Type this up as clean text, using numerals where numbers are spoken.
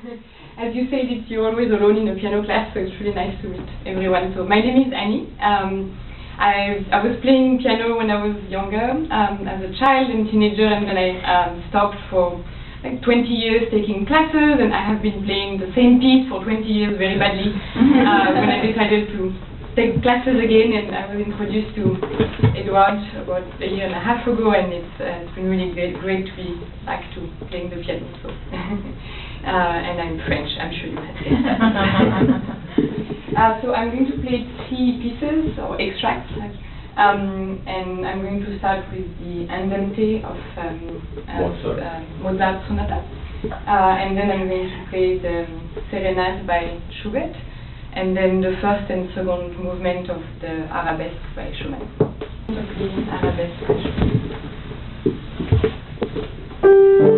As you said, you're always alone in a piano class, so it's really nice to meet everyone. So my name is Annie. I was playing piano when I was younger, as a child and teenager, and then I stopped for like 20 years taking classes, and I have been playing the same piece for 20 years very badly. When I decided to take classes again, and I was introduced to Edward about a year and a half ago, and it's been really great to be back to playing the piano. So. And I'm French, I'm sure you had guessed. So I'm going to play 3 pieces, or extracts, and I'm going to start with the Andante of Mozart Sonata, and then I'm going to play the Serenade by Schubert, and then the first and second movement of the Arabesque by Schumann. Arabesque by Schumann.